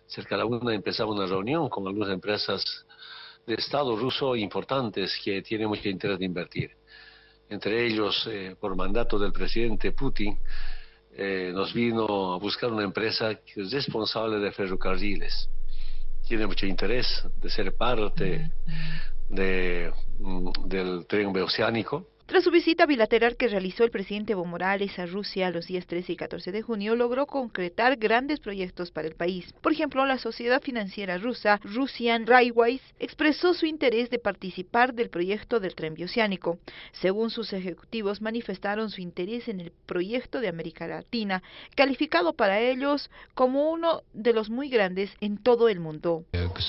cerca de la una empezaba una reunión con algunas empresas de Estado ruso importantes que tienen mucho interés de invertir. Entre ellos, por mandato del presidente Putin, nos vino a buscar una empresa que es responsable de ferrocarriles. Tiene mucho interés de ser parte del tren bioceánico. Tras su visita bilateral que realizó el presidente Evo Morales a Rusia los días 13 y 14 de junio, logró concretar grandes proyectos para el país. Por ejemplo, la sociedad financiera rusa Russian Railways expresó su interés de participar del proyecto del tren bioceánico. Según sus ejecutivos, manifestaron su interés en el proyecto de América Latina, calificado para ellos como uno de los muy grandes en todo el mundo.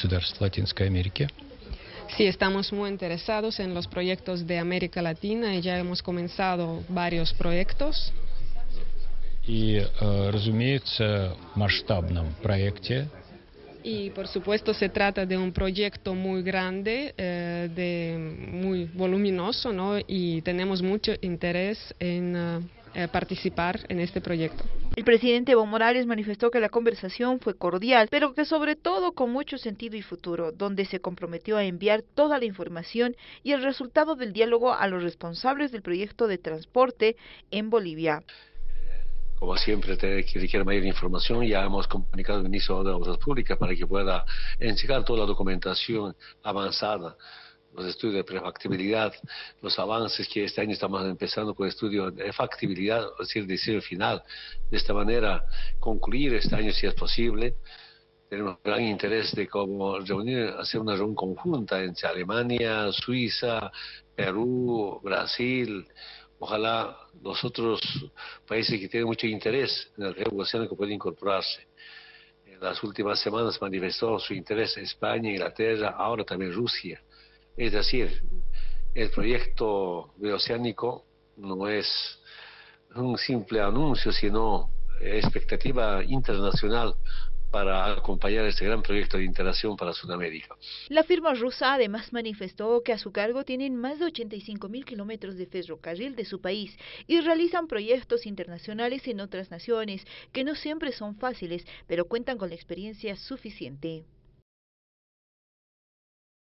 Sí, estamos muy interesados en los proyectos de América Latina y ya hemos comenzado varios proyectos. И, разумеется, масштабном проекте. Y por supuesto se trata de un proyecto muy grande, muy voluminoso, ¿no? Y tenemos mucho interés en participar en este proyecto. El presidente Evo Morales manifestó que la conversación fue cordial, pero que sobre todo con mucho sentido y futuro, donde se comprometió a enviar toda la información y el resultado del diálogo a los responsables del proyecto de transporte en Bolivia. Como siempre, que requiere mayor información, ya hemos comunicado al ministro de Obras Públicas para que pueda entregar toda la documentación avanzada, los estudios de prefactibilidad, los avances que este año estamos empezando con el estudio de factibilidad, es decir, diseño final. De esta manera, concluir este año si es posible. Tenemos gran interés de cómo hacer una reunión conjunta entre Alemania, Suiza, Perú, Brasil. Ojalá los otros países que tienen mucho interés en el río oceánico puedan incorporarse. En las últimas semanas manifestó su interés España, Inglaterra, ahora también Rusia. Es decir, el proyecto bioceánico no es un simple anuncio, sino expectativa internacional para acompañar este gran proyecto de interacción para Sudamérica. La firma rusa además manifestó que a su cargo tienen más de 85.000 kilómetros de ferrocarril de su país y realizan proyectos internacionales en otras naciones que no siempre son fáciles, pero cuentan con la experiencia suficiente.